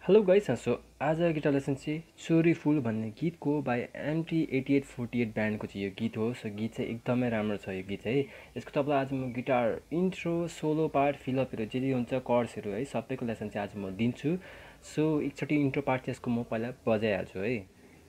Hello guys so आज guitar lesson चाहिँ चोरी फुल भन्ने गीतको बाई MT8848 ब्यान्डको चाहिँ यो गीत हो। सो गीत चाहिँ एकदमै राम्रो छ यो गीत चाहिँ। यसको तपाईँलाई आज म गिटार इन्ट्रो सोलो पार्ट फिलअपहरू जे जे हुन्छ कर्ड्सहरू है सबैको लेसन चाहिँ आज म दिन्छु। सो एकचोटि इन्ट्रो पार्ट चाहिँ यसको म पहिला बजाइहाल्छु है।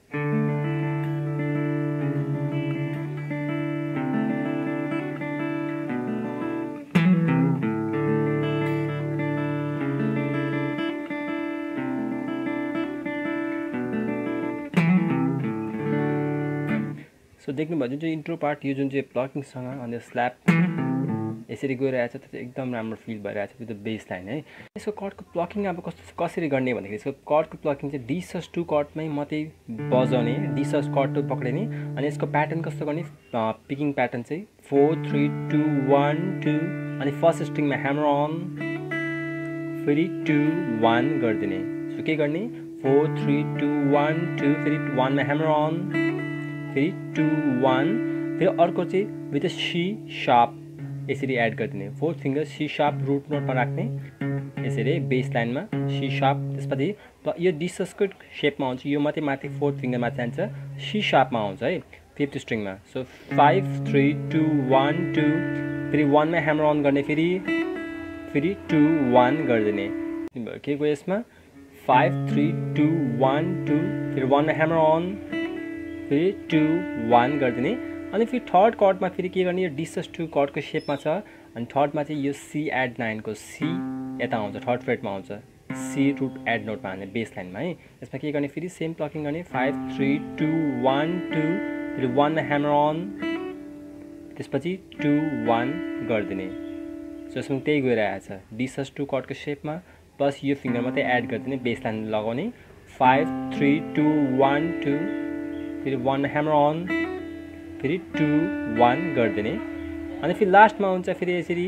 सो देख्नुभयो जुन चाहिँ इन्ट्रो पार्ट यो जुन चाहिँ प्लकिङसँग अनि स्ल्याप यसरी गइरहेछ त्यो चाहिँ एकदम राम्रो फिल भइरहेछ विथ द बेस लाइन है। यसको कर्डको प्लकिङ अब कसरी गर्ने भन्दाखेरि यसको कर्डको प्लकिङ चाहिँ D-sus2 कर्डमै मात्रै बजाउने, D-sus कर्ड पक्रिने अनि यसको प्याटर्न कस्तो गर्ने पिकिङ प्याटर्न चाहिँ 4 3 2 1 2 अनि फर्स्ट स्ट्रिङमा ह्यामर अन फेरि 2 1 गरिदिने। सो के गर्ने 4 3 2 1 2 फेरि 1 मा ह्यामर अन फेरि 2 1 फेरि अर्को चाहिँ विथ सी शार्प यसरी एड गरिदिने। Fourth finger C sharp root नोटमा राख्ने यसरी बेस लाइनमा सी शार्प। त्यसपछि यो D-susको सेपमा आउँछ, यो मात्रै माथि फोर्थ फिङ्गरमा जान्छ सी शार्पमा आउँछ है फिफ्थ स्ट्रिङमा। सो 5 3 2 1 2 फेरि 1 मा ह्यामर अन गर्ने फेरि 2 1 गरिदिने। के को यसमा 5 3 2 1 2 फेरि 1 मा ह्यामर अन फेरि 2 1 गरिदिने। अनि फेरि थर्ड कर्डमा फेरि के गर्ने, यो D-sus2 कर्डको सेपमा छ अनि थर्डमा चाहिँ यो C एड 9 को C यता आउँछ, थर्ड फ्रेटमा आउँछ C रुट एड नोटमा हाल्ने बेस लाइनमा है। यसमा के गर्ने फेरि सेम प्लकिङ गर्ने 5 3 2 1 2 फेरि 1 मा ह्यामर अन त्यसपछि 2 1 गरिदिने। सो यसमा त्यही गइरहेछ D-sus2 कर्डको सेपमा प्लस यो फिङ्गर मात्रै एड गरिदिने बेस लाइन लगाउने 5 3 2 1 2 फेरि 1 ह्यामर अन फेरि 2 1 गरिदिने। अनि फेरि लास्टमा हुन्छ फेरि यसरी।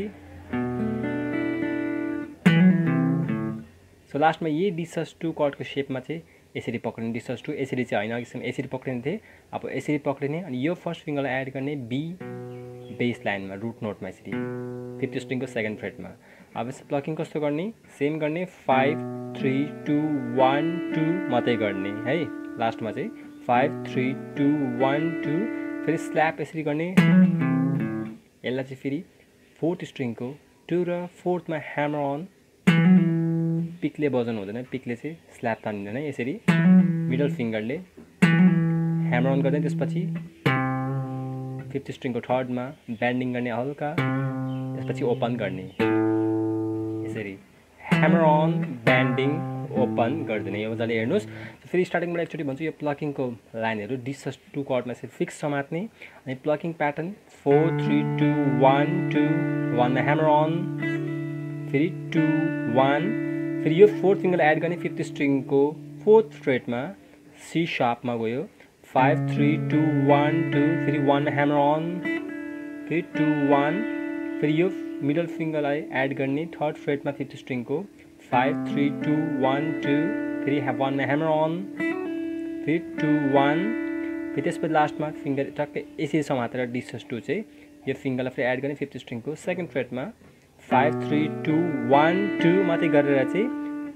सो लास्टमा यही D-sus2 कर्डको सेपमा चाहिँ यसरी पक्रिने, D-sus2 यसरी चाहिँ होइन अघिसम्म यसरी पक्रिने थिएँ, अब यसरी पक्रिने अनि यो फर्स्ट फिङ्गरलाई एड गर्ने B बेस लाइनमा रुट नोटमा यसरी फिफ्थ स्ट्रिङको सेकेन्ड फ्रेटमा। अब यसको प्लकिङ कस्तो गर्ने सेम गर्ने 5 3 2 1 2 मात्रै गर्ने है। लास्टमा चाहिँ 5 3 2 1 2 फेरि स्ल्याप यसरी गर्ने। यसलाई चाहिँ फेरि फोर्थ स्ट्रिङको 2 र 4थमा ह्यामर अन पिकले बजाउनु हुँदैन, पिकले चाहिँ स्ल्याप तानिँदैन, यसरी मिडल फिङ्गरले ह्यामर अन गर्ने। त्यसपछि फिफ्थ स्ट्रिङको थर्डमा ब्यान्डिङ गर्ने हल्का, त्यसपछि ओपन गर्ने यसरी ह्यामर अन ब्यान्डिङ ओपन गरिदिने। यो मजाले हेर्नुहोस्। फेरि स्टार्टिङबाट एकचोटि भन्छु यो प्लकिङको लाइनहरू D-sus2 कर्डमा चाहिँ फिक्स समात्ने अनि प्लकिङ प्याटर्न 4 3 2 1 2 1 मा ह्यामर अन फेरि 2 1 फेरि यो फोर्थ फिङ्गरलाई एड गर्ने फिफ्थ स्ट्रिङको फोर्थ फ्रेटमा C शार्पमा गयो 5 3 2 1 2 फेरि 1 मा ह्यामर अन फेरि 2 1 फेरि यो मिडल फिङ्गरलाई एड गर्ने थर्ड फ्रेटमा फिफ्थ स्ट्रिङको 5 3 2 1 2 फेरि 1 मा ह्यामर अन फेरि 2 1 फेरि त्यसपछि लास्टमा फिङ्गर टक्कै यसरी समातेर D-sus2 चाहिँ यो फिङ्गरलाई फेरि एड गर्ने फिफ्थ स्ट्रिङको सेकेन्ड फ्रेटमा 5 3 2 1 2 मात्रै गरेर चाहिँ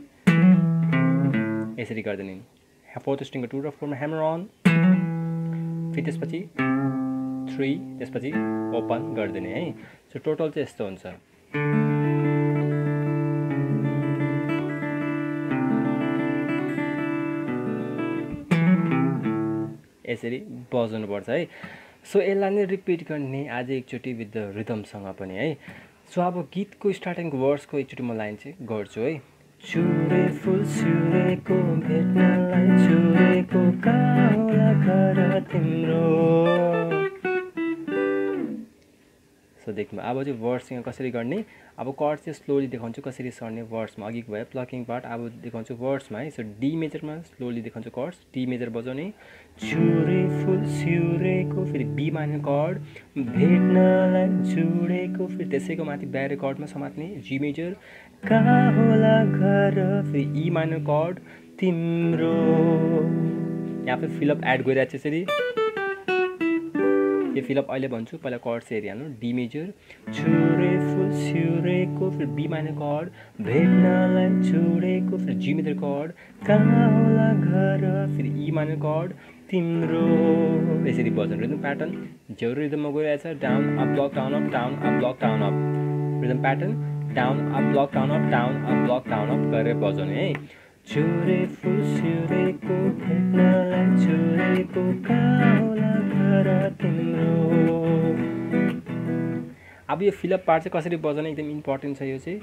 यसरी गरिदिने। फोर्थ स्ट्रिङको 2 र 4 मा ह्यामर अन फेरि त्यसपछि 3 त्यसपछि ओपन गरिदिने है। सो टोटल चाहिँ यस्तो हुन्छ। यसरी बजाउनुपर्छ है। सो यसलाई नै रिपिट गर्ने आज एकचोटि विथ द रिदमसँग पनि है। सो अब गीतको स्टार्टिङको वर्ड्सको एकचोटि म लाइन चाहिँ गर्छु है। चुरे फुल चुरेको भेट्नलाई चुरेको कहाँ होला घर तिम्रो। सो देख्नु अब चाहिँ वर्ड्ससँग कसरी गर्ने, अब कर्ड चाहिँ स्लोली देखाउँछु कसरी सर्ने वर्ड्समा। अघिको भयो प्लकिङ पार्ट, अब देखाउँछु वर्ड्समा है। सो D मेजरमा स्लोली देखाउँछु कर्ड्स, D मेजर बजाउने चुरे फुल चुरेको फेरि B माइनर कर्ड भेट्नलाई चुरेको फेरि त्यसैको माथि ब्यारे कर्डमा समात्ने G मेजर कहाँ होला घर फेरि E माइनर कर्ड तिम्रो। यहाँ फेरि फिलअप एड गरिरहेको छ यसरी यो फिलअप अहिले भन्छु पहिला कर्ड चाहिँ हेरिहाल्नु डी मेजर छुरे फुल सिउरेको फेरि बी माइनर कर्ड भेट्नलाई छोडेको फेरि जी मेजर कर्ड कहाँ होला घर फेरि ई माइनर कर्ड तिम्रो यसरी बज्नु रिदम प्याटर्न जेउरो रिदममा गइरहेछ down up block down up down up rhythm pattern down up block down up down up गरेर बजाउने है छुरे फुल सिउरेको भेट्नलाई छोडेको कहाँ होला घर तिम्रो। अब यो फिलअप पार्ट चाहिँ कसरी बजाउने एकदम इम्पोर्टेन्ट छ यो चाहिँ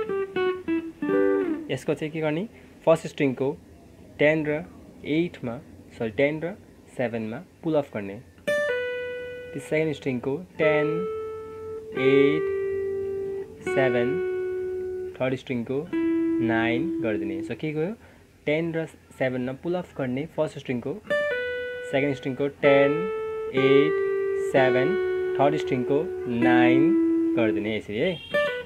यसको चाहिँ के गर्ने फर्स्ट स्ट्रिङको 10 र 8 मा 10 र 7 मा पुल अफ गर्ने त्यो सेकेन्ड स्ट्रिङको 10 8 7 थर्ड स्ट्रिङको 9 गरिदिने सो के गयो 10 र 7 मा पुल अफ गर्ने फर्स्ट स्ट्रिङको सेकेन्ड स्ट्रिङको 10 8 7 थर्ड स्ट्रिङको 9 गरिदिने यसरी है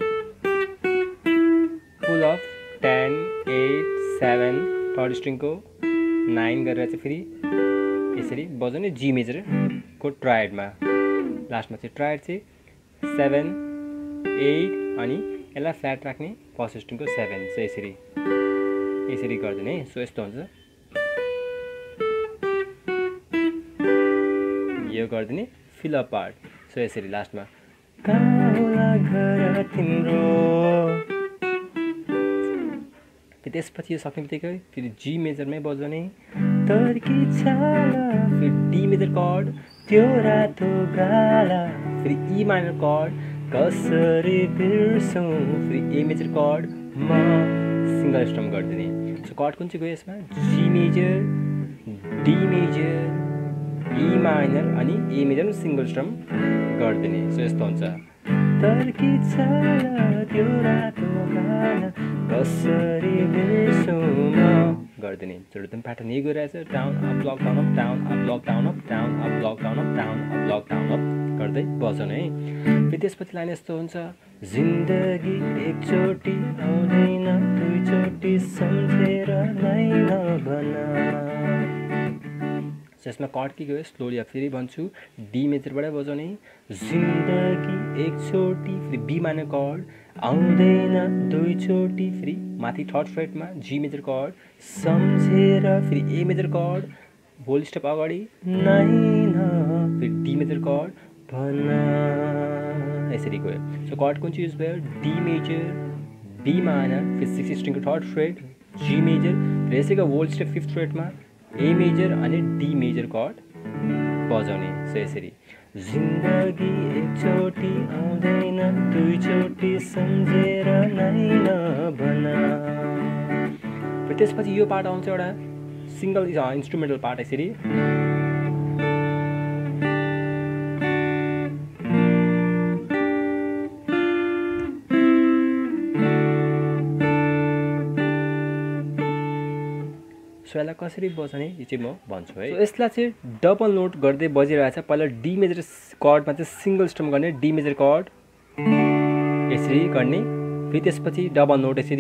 पुल अफ 10 8 7 थर्ड स्ट्रिङको 9 गरेर चाहिँ फेरि यसरी बजाउने जी मेजरको ट्रायडमा लास्टमा चाहिँ ट्रायड चाहिँ 7 8 अनि यसलाई फ्ल्याट राख्ने फर्स्ट स्ट्रिङको 7 चाहिँ यसरी गरिदिने है सो यस्तो हुन्छ यो गरिदिने फिलअप पार्ट सो यसरी लास्टमा कहाँ होला घर तिम्रो त्यसपछि यो सक्ने बित्तिकै फेरि जी मेजरमै बजाउने तर्की छाला फेरि डी मेजर कर्ड त्यो रातो गाला फेरि ई माइनर कर्ड कसरी बिर्सौँ फेरि ए मेजर कर्ड म सिङ्गल स्ट्रम गरिदिने सो कर्ड कुन चाहिँ गयो यसमा G major D major E minor अनि ए मेजर सिङ्गल स्ट्रम गरिदिने सो यस्तो हुन्छ तर्की छाला त्यो रातो गाला कसरी बिर्सौँ म गरिदिने रिदम प्याटर्न यही गइरहेछ down up block down up down up block down up down up block down up down up block down up गर्दै बजाउने है फेरि त्यसपछि लाइन यस्तो हुन्छ जिन्दगी एकचोटि आउँदैन दुईचोटि सम्झेर नै नभन यसमा कर्ड के गयो स्लोली फेरि भन्छु डी मेजरबाटै बजाउने जिन्दगी एकचोटि फेरि बी माइनर कर्ड आउँदैन दुईचोटि फेरि माथि थर्ड फ्रेटमा जी मेजर कर्ड सम्झेर फेरि A major chord whole step अगाडि नै न फेरि डी मेजर कर्ड भन यसरी गयो सो कर्ड कुन चाहिँ युज भयो डी मेजर बी माइनर फेरि 6 स्ट्रिङको थर्ड फ्रेट जी मेजर फेरि यसैको होल स्टेप फिफ्थ फ्रेटमा ए मेजर अनि डी मेजर कर्ड बजाउने सो यसरी जिन्दगी एकचोटि आउँदैन दुईचोटि सम्झेर नै नभन त्यसपछि यो पार्ट आउँछ एउटा सिङ्गल इन्स्ट्रुमेन्टल पार्ट यसरी सो यसलाई कसरी बजाउने यो चाहिँ म भन्छु है यसलाई चाहिँ डबल नोट गर्दै बजिरहेछ पहिला डी मेजर कर्डमा चाहिँ सिङ्गल स्ट्रम गर्ने डी मेजर कर्ड यसरी गर्ने फेरि त्यसपछि डबल नोट यसरी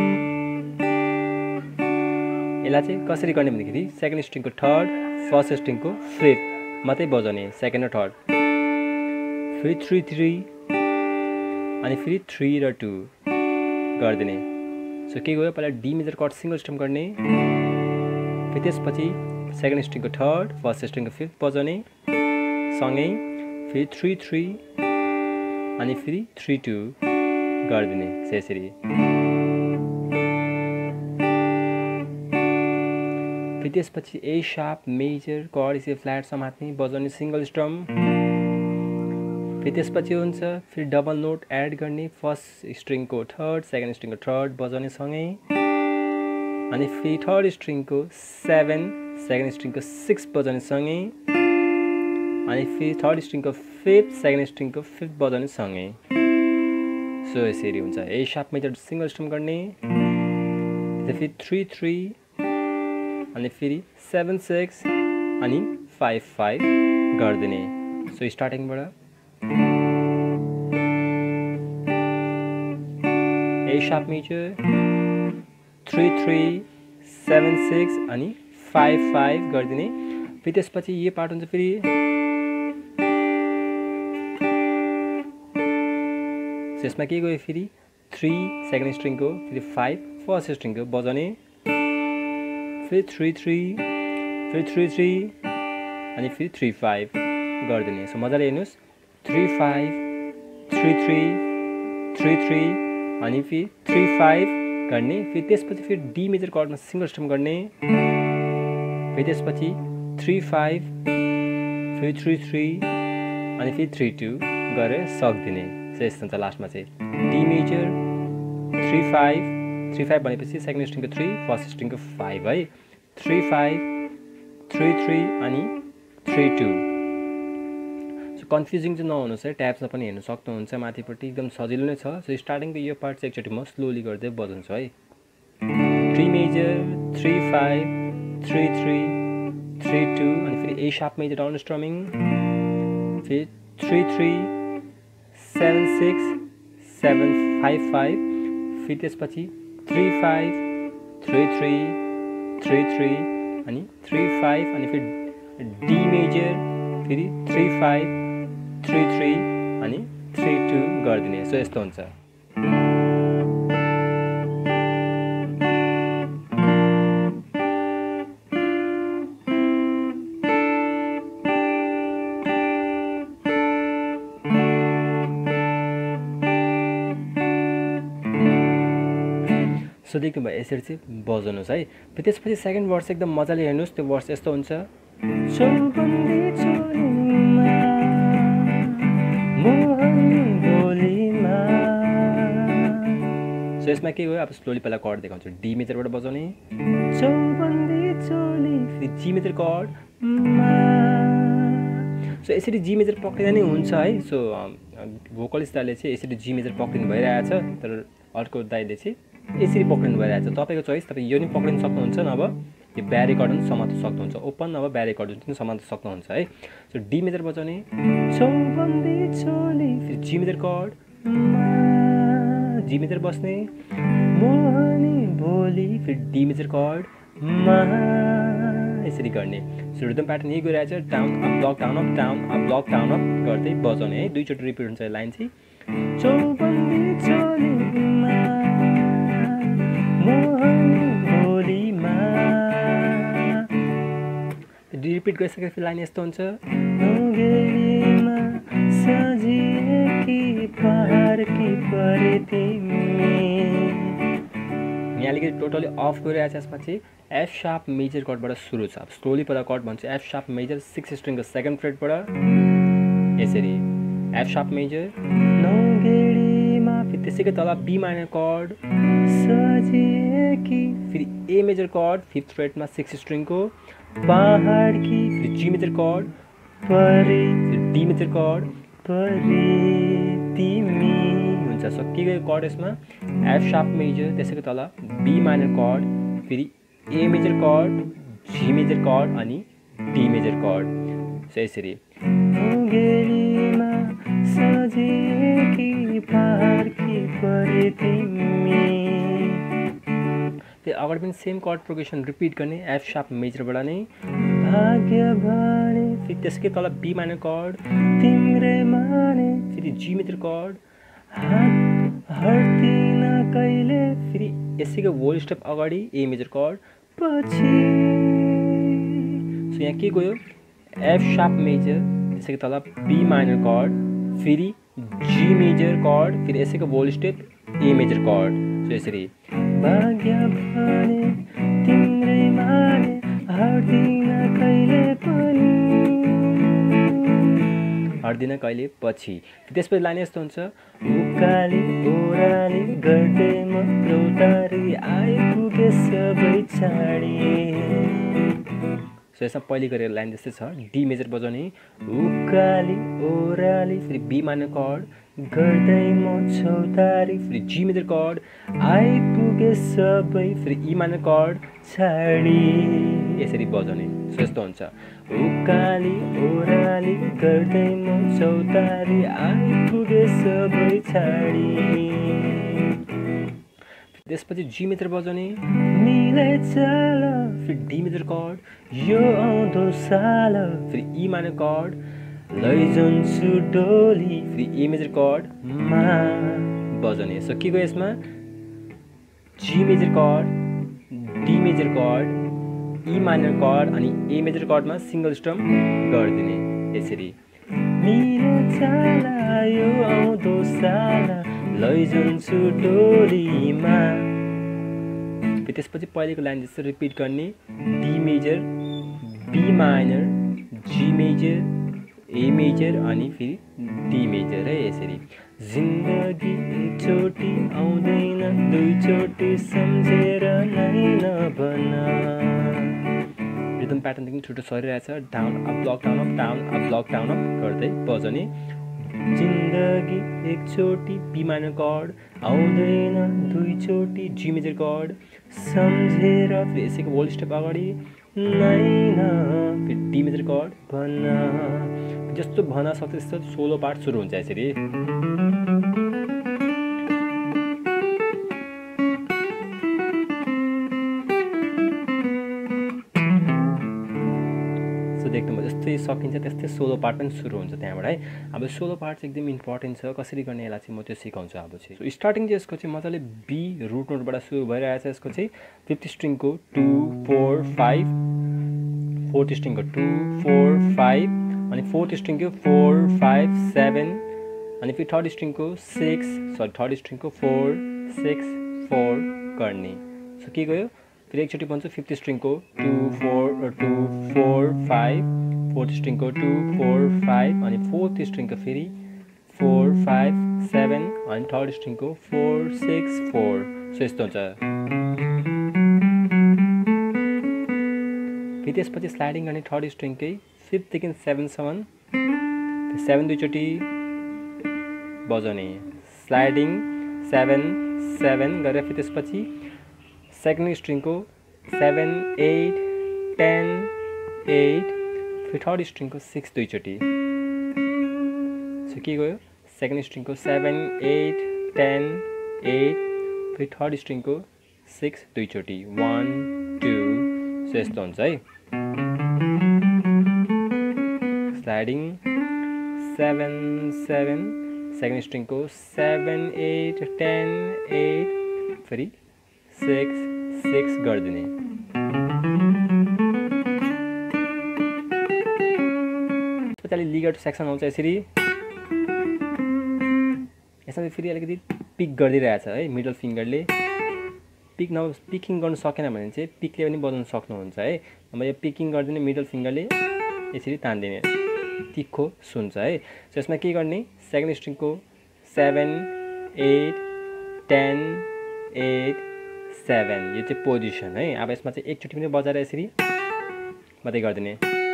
यसलाई चाहिँ कसरी गर्ने भन्दाखेरि सेकेन्ड स्ट्रिङको थर्ड फर्स्ट स्ट्रिङको फिफ्थ मात्रै बजाउने सेकेन्ड र थर्ड फेरि 3 3 अनि फेरि 3 र 2 गरिदिने सो के गयो पहिला D major chord single strum गर्ने फेरि त्यसपछि सेकेन्ड स्ट्रिङको थर्ड फर्स्ट स्ट्रिङको फिफ्थ बजाउने सँगै फेरि 3 3 अनि फेरि 3 2 गरिदिने यसरी फेरि त्यसपछि ए शार्प मेजर कर्ड यसरी फ्ल्याट समात्ने बजाउने सिङ्गल स्ट्रम फेरि त्यसपछि हुन्छ फेरि डबल नोट एड गर्ने फर्स्ट स्ट्रिङको थर्ड सेकेन्ड स्ट्रिङको थर्ड बजाउने सँगै अनि फेरि थर्ड स्ट्रिङको 7 सेकेन्ड स्ट्रिङको 6 बजाउने सँगै अनि फेरि थर्ड स्ट्रिङको फिफ्थ सेकेन्ड स्ट्रिङको फिफ्थ बजाउने सँगै सो यसरी हुन्छ A sharp major single strum गर्ने फेरि 3 3 अनि फेरि 7 6 अनि 5 5 गरिदिने सो स्टार्टिङबाट ए शार्प मेजर 3 3 7 6 अनि 5 5 गरिदिने फेरि त्यसपछि यो पार्ट हुन्छ फेरि यसमा के गयो फेरि 3 सेकेन्ड स्ट्रिङको, फेरि 5 फर्स्ट स्ट्रिङको बजाउने, फेरि 3 3 फेरि 3 3 अनि फेरि 3 5 गरिदिने। सो मजाले हेर्नुहोस् 3 5 3 3 3 3 अनि फेरि 3 5 गर्ने, फेरि त्यसपछि फेरि डी मेजर कर्डमा सिङ्गल स्ट्रम गर्ने, फेरि त्यसपछि 3 5 फेरि 3 3 अनि फेरि 3 2 गरेर सकिदिने। सो यस्तो हुन्छ लास्टमा चाहिँ डी मेजर 3 5 3 5 भनेपछि सेकेन्ड स्ट्रिङको 3 फर्स्ट स्ट्रिङको 5 है, 3 5 3 3 अनि 3 2। सो कन्फ्युजिङ चाहिँ नहुनुहोस् है, ट्याब्समा पनि हेर्नु सक्नुहुन्छ माथिपट्टि, एकदम सजिलो नै छ। सो स्टार्टिङको यो पार्ट चाहिँ एकचोटि म स्लोली गर्दै बजाउँछु है। 3 मेजर 3 5 3 3 3 2 अनि फेरि A sharp major down strumming, फेरि 3 3 7 6 7 5 5 फेरि त्यसपछि 3 5 3 3 3 3 अनि 3 5 अनि फेरि डी मेजर फेरि 3 5 3 3 अनि 3 2 गरिदिने। सो यस्तो हुन्छ। सो देख्नुभयो यसरी चाहिँ बजाउनुहोस् है। फेरि त्यसपछि सेकेन्ड वर्स एकदम मजाले हेर्नुहोस्, त्यो वर्स यस्तो हुन्छ। सो यसमा के भयो, अब स्लोली पहिला कर्ड देखाउँछु। डी मेजरबाट बजाउने, फेरि जी मेजर कर्ड, सो यसरी जी मेजर पक्रिँदा नै हुन्छ है। सो भोकलिस्ट दाइले चाहिँ यसरी जी मेजर पक्रिनु भइरहेछ, तर अर्को दाइले चाहिँ यसरी पक्रिनु भइरहेछ। तपाईँको चोइस, तपाईँ यो नि पक्रिनु सक्नुहुन्छ, नभए यो ब्यारे कर्ड पनि समात्न सक्नुहुन्छ, ओपन नभए ब्यारे कर्ड पनि समात्न सक्नुहुन्छ है। सो डी मेजर बजाउने, फेरि G major chord, G major बस्ने, फेरि डी मेजर कर्ड, यसरी गर्ने। सो रिदम प्याटर्न यही गइरहेछ, down up block down up down up block down up गर्दै बजाउने है। दुईचोटि रिपिट हुन्छ यो लाइन चाहिँ। रिपिट गरिसकेपछि लाइन यस्तो हुन्छ। यहाँ अलिकति टोटली अफ गरिरहेछ। यसमा चाहिँ एफ शार्प मेजर कर्डबाट सुरु छ। अब स्लोली पहिला कर्ड भन्छु। एफ शार्प मेजर 6 स्ट्रिङको सेकेन्ड फ्रेटबाट यसरी एफ शार्प मेजर, फेरि त्यसैको तल बी माइनर कर्ड, फेरि ए मेजर कर्ड 5th फ्रेटमा 6 स्ट्रिङको, फेरि जी मेजर कर्ड, फेरि डी मेजर कर्ड हुन्छ। सो के गयो कर्ड यसमा, एफ शार्प मेजर, त्यसैको तल बी माइनर कर्ड, फेरि A major chord, G major chord अनि डी मेजर कर्ड। सो यसरी फेरि अगाडि पनि सेम कर्ड प्रोग्रेसन रिपिट गर्ने। एफ शार्प मेजरबाट नै भाग्य भने, फेरि त्यसकै तल बी माइनर कर्ड, तिम्रै माने, फेरि जी मेजर कर्ड, हट्दिन कहिले, फेरि यसैको होल स्टेप अगाडि ए मेजर कर्ड पछि। सो यहाँ के गयो, एफ शार्प मेजर, त्यसैको तल बी माइनर कर्ड, फेरि जी मेजर कर्ड, फेरि यसैको whole step A major chord. So यसरी भाग्य भने तिम्रै माने, हट्दिन कहिले पनि, हट्दिन कहिले पछि। त्यसपछि लाइन यस्तो हुन्छ, उकाली ओह्राली गर्दै म रौतारी, आइपुगे सबै छाडी। सो यसमा पहिले गरेर लाइन जस्तै छ। डी मेजर बजाउने, उकाली ओह्राली, फेरि बी माइनर कर्ड गर्दै म छौतारी, फेरि जी मेजर कर्ड, आइपुगे सबै, फेरि ई माइनर कर्ड छाडी, यसरी बजाउने। सो यस्तो हुन्छ, उकाली ओह्राली गर्दै म छौतारी, आइपुगे सबै छाडी। त्यसपछि जी मेजर बजाउने, मिले चल, फेरि डी मेजर कर्ड, यो आउँदो साल, फेरि ई माइनर कर्ड, लैजान्छु डोली, फेरि ए मेजर कर्ड मा, बजाउने। सो के गयो यसमा G major chord, D major chord, E minor chord अनि ए मेजर कर्डमा सिंगल स्ट्रम गरिदिने यसरी। मेरो चाला यो आउँदो साला लैजान्छु टोलीमा। त्यसपछि पहिलेको लाइन जस्तो रिपिट गर्ने, D major, B minor, G major, A major अनि फेरि डी मेजर है यसरी। जिन्दगी एकचोटि आउँदैन दुईचोटि सम्झेर नै नभन। रिदम प्याटर्नदेखि छुट्टो सरिरहेछ, down up block down up down up block down up गर्दै बजाउने। जिन्दगी एकचोटि बी माइनर कर्ड आउँदैन दुईचोटि जी मेजर कर्ड सम्झेर फेरि यसैको होल स्टेप अगाडि नैन फेरि डी मेजर कर्ड भन। जस्तो भन सक्छ त्यस्तो सोलो पार्ट सुरु हुन्छ यसरी। देख्नुभयो जस्तै सकिन्छ त्यस्तै सोलो पार्ट पनि सुरु हुन्छ त्यहाँबाट है। अब सोलो पार्ट चाहिँ एकदम इम्पोर्टेन्ट छ, कसरी गर्ने यसलाई चाहिँ म त्यो सिकाउँछु अब चाहिँ। सो स्टार्टिङ चाहिँ यसको चाहिँ मजाले बी रुट नोटबाट सुरु भइरहेछ। यसको चाहिँ 5th स्ट्रिङको 2 4 5, 4th स्ट्रिङको 2 4 5 अनि 4th स्ट्रिङको 4 5 7 अनि फेरि 3rd स्ट्रिङको 3rd स्ट्रिङको 4 6 4 गर्ने। सो के गयो फेरि एकचोटि भन्छु 5th स्ट्रिङको 2 4 5, 4th स्ट्रिङको 2 4 5 अनि 4th स्ट्रिङको फेरि 4 5 7 अनि 3rd स्ट्रिङको 4 6 4। सो यस्तो हुन्छ। फेरि त्यसपछि स्लाइडिङ गर्ने 3rd स्ट्रिङकै 5th देखि 7 सम्म 7 दुईचोटि बजाउने। स्लाइडिङ 7 7 गरेर फेरि त्यसपछि 2nd स्ट्रिङको 7 8 10 8 फेरि 3rd स्ट्रिङको 6 दुईचोटि। सो के गयो 2nd स्ट्रिङको 7 8 10 8 फेरि 3rd स्ट्रिङको 6 दुईचोटि 1 2। सो यस्तो हुन्छ है। स्लाइडिङ 7 7 2nd स्ट्रिङको 7 8 10 8 फेरि 6 6 गरिदिने। त्यसपछि लिगेटो सेक्सन आउँछ यसरी। यसमा फेरि अलिकति पिक गरिदिइरहेछ है मिडल फिङ्गरले। पिकिङ गर्नु सकेन भने चाहिँ पिकले पनि बजाउन सक्नुहुन्छ है। अब यो पिकिङ गरिदिने मिडल फिङ्गरले यसरी तान्दिने तिखो सुन्छ है। सो यसमा के गर्ने 2nd स्ट्रिङको 7 8 10 8 7 यो चाहिँ पोजिसन है। अब यसमा चाहिँ एकचोटि पनि बजाएर यसरी मात्रै गरिदिने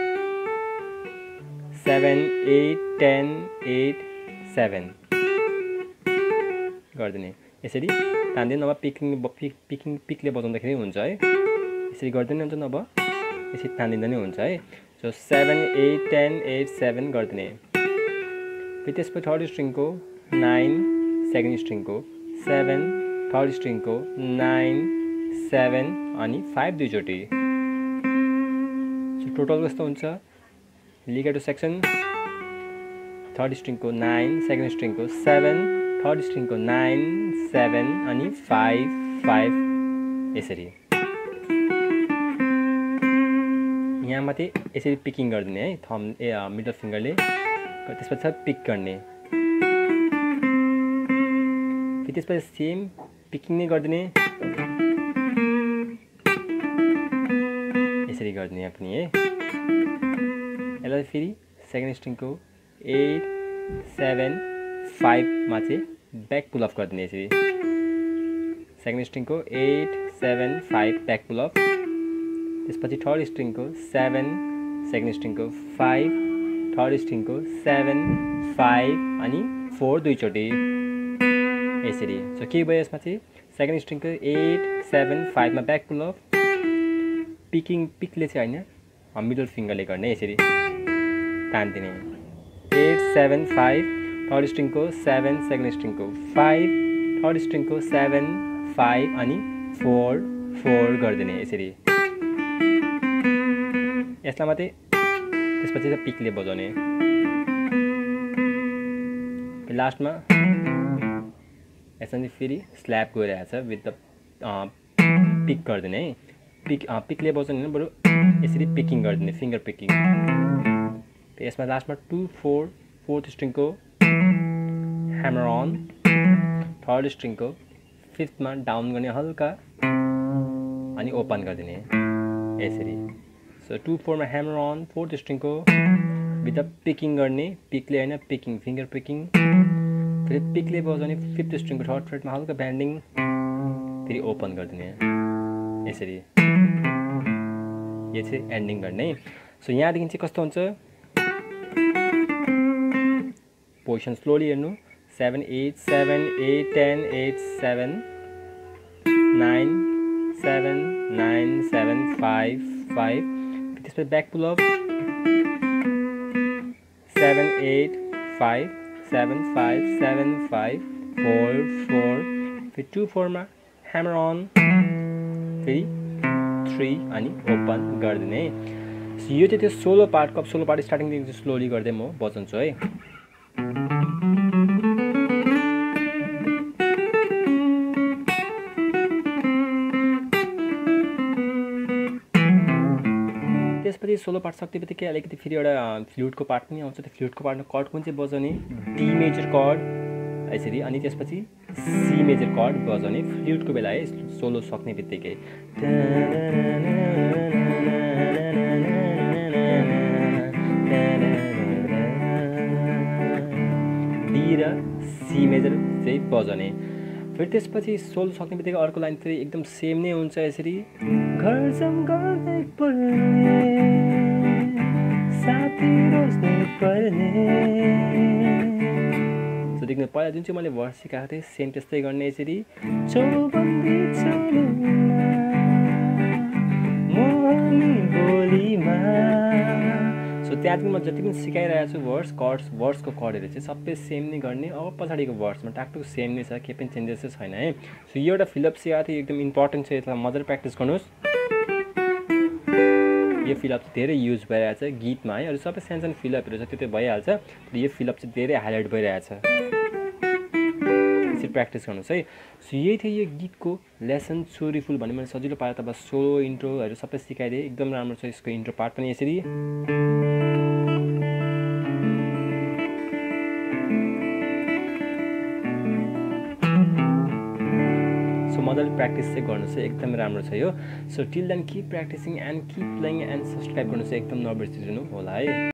7 8 10 8 7 गरिदिने यसरी तान्दिनु। नभए पिकले बजाउँदाखेरि हुन्छ है। यसरी गरिदिनु हुन्छ नभए यसरी तान्दिँदा नै हुन्छ है। सो 7 8 10 8 7 गरिदिने। फेरि त्यसपछि 3rd स्ट्रिङको 9 2nd स्ट्रिङको 7 3rd स्ट्रिङको 9 7 अनि 5 दुईचोटि। सो टोटल कस्तो हुन्छ लिगेटो सेक्सन 3rd स्ट्रिङको 9 2nd स्ट्रिङको 7 3rd स्ट्रिङको 9 7 अनि 5 5 यसरी। यहाँ मात्रै यसरी पिकिङ गरिदिने है थम मिडल फिङ्गरले। त्यसपछि पिक गर्ने। फेरि त्यसपछि सेम पिकिङ नै गरिदिने यसरी गरिदिने यहाँ पनि है। यसलाई फेरि 2nd स्ट्रिङको 8 7 5 मा चाहिँ ब्याक पुल अफ गरिदिने यसरी। 2nd स्ट्रिङको 8 7 5 back pool of. त्यसपछि 3rd स्ट्रिङको 7 2nd स्ट्रिङको 5 3rd स्ट्रिङको 7 5 अनि 4 दुईचोटि यसरी। सो के भयो यसमा चाहिँ 2nd स्ट्रिङको 8 7 5 मा ब्याक पुल अफ। पिकले चाहिँ होइन मिडल फिङ्गरले गर्ने यसरी तान्दिने 8 7 5 3rd स्ट्रिङको 7 2nd स्ट्रिङको 5 3rd स्ट्रिङको 7 5 अनि 4 4 गरिदिने यसरी। यसलाई मात्रै त्यसपछि चाहिँ पिकले बजाउने। लास्टमा यसरी फेरि स्ल्याप गइरहेछ विथ द पिक गरिदिने है। पिकले बजाउने होइन बरु यसरी पिकिङ गरिदिने, फिङ्गर पिकिङ। यसमा लास्टमा 2 4 फोर्थ स्ट्रिङको ह्यामर अन, थर्ड स्ट्रिङको फिफ्थमा डाउन गर्ने हल्का अनि ओपन गरिदिने यसरी। सो 2 4 मा ह्यामर अन, फोर्थ स्ट्रिङको विथ द पिकिङ गर्ने, पिकले होइन पिकिङ, फिङ्गर पिकिङ। फेरि पिकले बजाउने फिफ्थ स्ट्रिङको थर्ड फ्रेटमा हल्का ब्यान्डिङ, फेरि ओपन गरिदिने यसरी। यो चाहिँ एन्डिङ गर्ने। सो यहाँदेखि चाहिँ कस्तो हुन्छ, पोजिसन स्लोली हेर्नु, 7 8 7 8 10 8 7 9 7 9 7 5 5। त्यसपछि ब्याक पुल अप 7 8 5 7 5 7 5 4 4। फेरि 2 4 मा ह्यामर अन, फेरि 3 अनि ओपन गरिदिने। यो चाहिँ त्यो सोलो पार्टको। अब सोलो पार्ट स्टार्टिङदेखि चाहिँ स्लोली गर्दै म बजाउँछु है। त्यसपछि सोलो पार्ट सक्ने बित्तिकै अलिकति फेरि एउटा फ्लुटको पार्ट पनि आउँछ। त्यो फ्लुटको पार्टमा कर्ड कुन चाहिँ बजाउने, डी मेजर कर्ड यसरी, अनि त्यसपछि सी मेजर कर्ड बजाउने फ्लुटको बेला है, सोलो सक्ने बित्तिकै। डी र सी मेजर चाहिँ बजाउने। फेरि त्यसपछि सोलो सक्ने बित्तिकै अर्को लाइन फेरि एकदम सेम नै हुन्छ यसरी, घर सम्झाउँदै पर्ने साथी रोज्नै पर्ने। सो देख्नु, पहिला जुन चाहिँ मैले भर्स सिकाएको थिएँ सेम त्यस्तै गर्ने यसरी, चौबन्दी चोलीमा मोहनी बोलीमा। सो त्यहाँदेखि म जति पनि सिकाइरहेको छु भर्सको कर्डहरू चाहिँ सबै सेम नै गर्ने। अब पछाडिको भर्समा टाकटुक सेम नै छ, केही पनि चेन्जेस चाहिँ छैन है। सो यो एउटा फिलअप सिकाएको थियो, एकदम इम्पोर्टेन्ट छ, यसलाई मजाले प्र्याक्टिस गर्नुहोस्। यो फिलअप चाहिँ धेरै युज भइरहेछ गीतमा है। अरू सबै सानो फिलअपहरू छ त्यो त भइहाल्छ, यो फिलअप चाहिँ धेरै हाइलाइट भइरहेछ। यसरी प्र्याक्टिस गर्नुहोस् है। सो यही थियो यो गीतको लेसन सोरीफुल भन्ने मैले सजिलो पारेर तपाईँ सोलो इन्ट्रोहरू सबै सिकाइदिएँ। एकदम राम्रो छ यसको इन्ट्रो पार्ट पनि यसरी। मजाले प्र्याक्टिस चाहिँ गर्नु चाहिँ एकदमै राम्रो छ यो। So till then keep practising and keep playing and subscribe गर्नु चाहिँ एकदम नबिर्सिदिनु होला है।